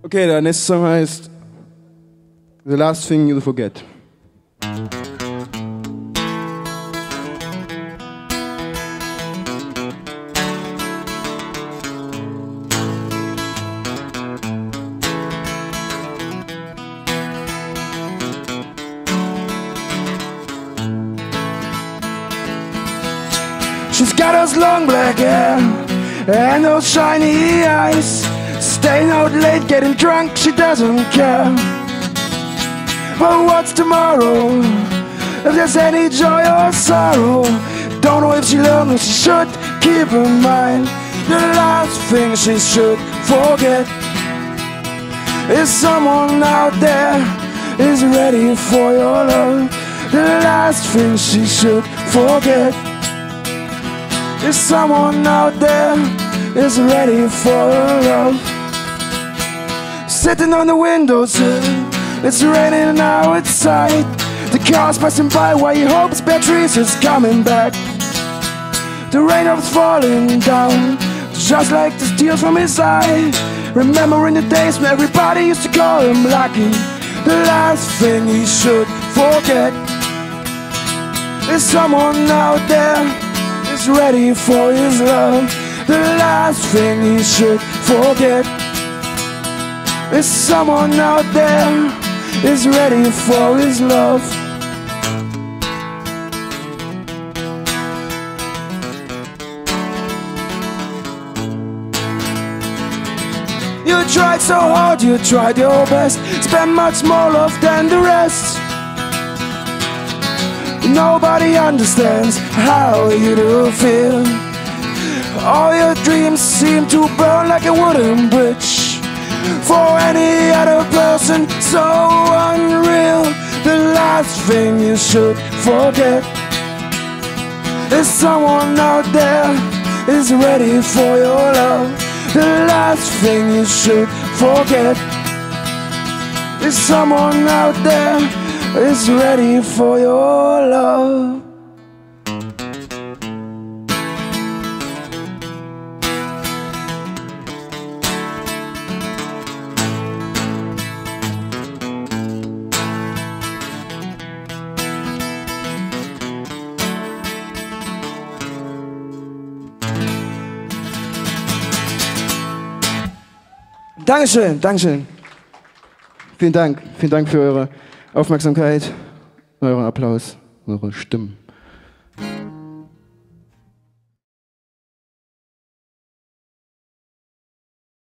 Okay, der nächste Song heißt The Last Thing You'll Forget. She's got those long black hair and those shiny eyes. Staying out late, getting drunk, she doesn't care. But what's tomorrow? If there's any joy or sorrow, don't know if she learned what she should keep in mind. The last thing she should forget is someone out there is ready for your love. The last thing she should forget is someone out there is ready for her love. Sitting on the windowsill, it's raining now outside. The cars passing by while he hopes Beatrice is coming back. The raindrops falling down, just like the tears from his eye. Remembering the days when everybody used to call him Lucky. The last thing he should forget is someone out there is ready for his love. The last thing he should forget is someone out there is ready for his love. You tried so hard, you tried your best, spent much more love than the rest. Nobody understands how you do feel. All your dreams seem to burn like a wooden bridge. For any other person, so unreal. The last thing you should forget is someone out there is ready for your love. The last thing you should forget is someone out there is ready for your love. Dankeschön, Dankeschön. Vielen Dank für eure Aufmerksamkeit, euren Applaus, eure Stimmen.